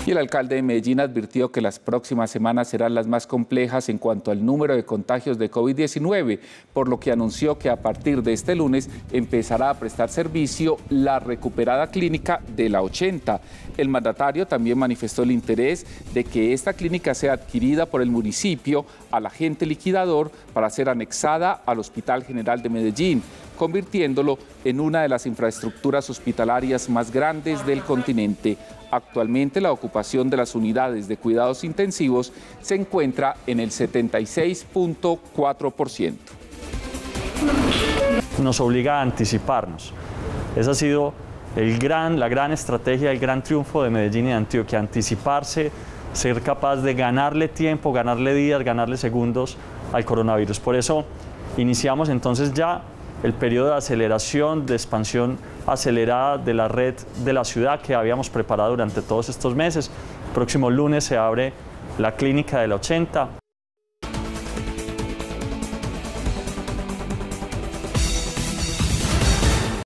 Y el alcalde de Medellín advirtió que las próximas semanas serán las más complejas en cuanto al número de contagios de COVID-19, por lo que anunció que a partir de este lunes empezará a prestar servicio la recuperada clínica de la 80. El mandatario también manifestó el interés de que esta clínica sea adquirida por el municipio al agente liquidador para ser anexada al Hospital General de Medellín, convirtiéndolo en una de las infraestructuras hospitalarias más grandes del continente. Actualmente la ocupación de las unidades de cuidados intensivos se encuentra en el 76.4%. Nos obliga a anticiparnos. Esa ha sido la gran estrategia, el gran triunfo de Medellín y de Antioquia, anticiparse, ser capaz de ganarle tiempo, ganarle días, ganarle segundos al coronavirus. Por eso iniciamos entonces ya el periodo de aceleración, de expansión acelerada de la red de la ciudad que habíamos preparado durante todos estos meses. El próximo lunes se abre la clínica de la 80.